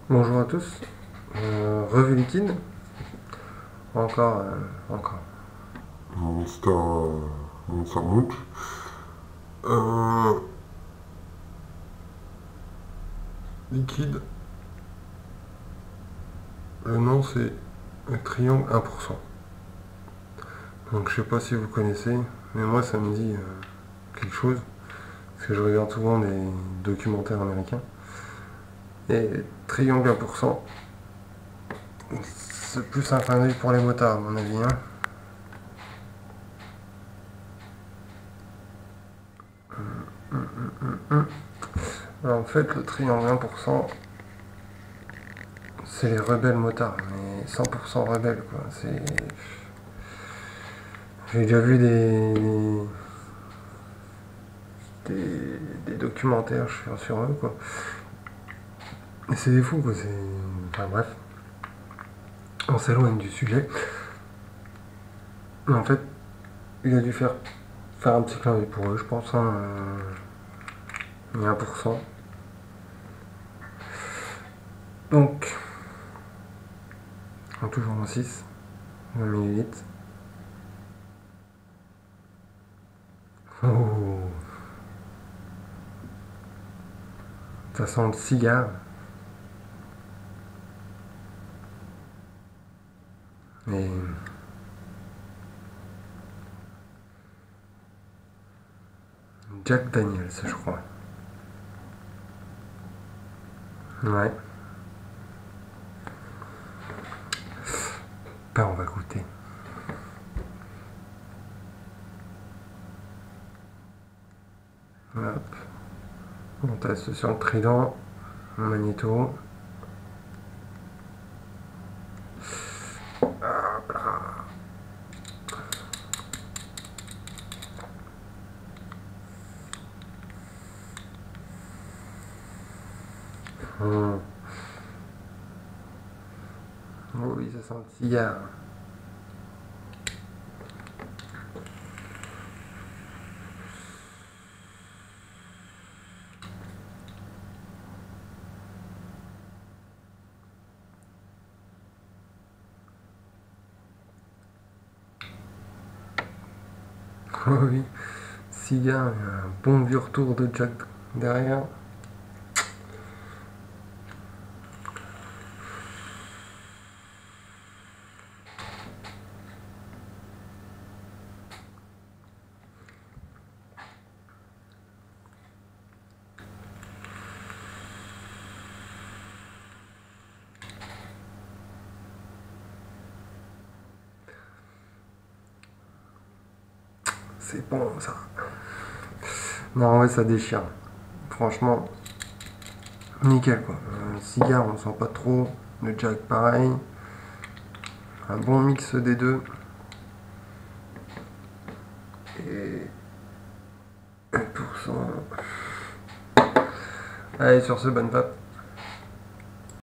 Bonjour à tous, revue liquide, encore, encore. Ça monte. Euh, Liquide, le nom c'est Triangle 1%. Donc je sais pas si vous connaissez, mais moi ça me dit quelque chose, parce que je regarde souvent des documentaires américains. Et Triangle 1%, c'est plus un clin d'œil pour les motards à mon avis. Hein. Alors, en fait, le Triangle 1%, c'est les rebelles motards, mais 100% rebelles quoi. J'ai déjà vu des documentaires sur eux quoi. Et c'est des fous quoi. Enfin bref, on s'éloigne du sujet. Mais en fait, il a dû faire un petit clin d'œil pour eux, je pense. Hein, il y a 1%. Donc, toujours en 6, 20 millilitres. Oh, ça sent le cigare. Et Jack Daniels, je crois. Ouais. Ben, on va goûter. Hop. On teste sur le trident, le magnéto. Hop là. Oh oui, ça sent le cigare. Oh oui, cigare, un bon vieux retour de Jack derrière. C'est bon ça. Non, ouais, ça déchire. Franchement, nickel quoi. Le cigare, on sent pas trop. Le Jack, pareil. Un bon mix des deux. Et 1%. Allez, sur ce, bonne vape.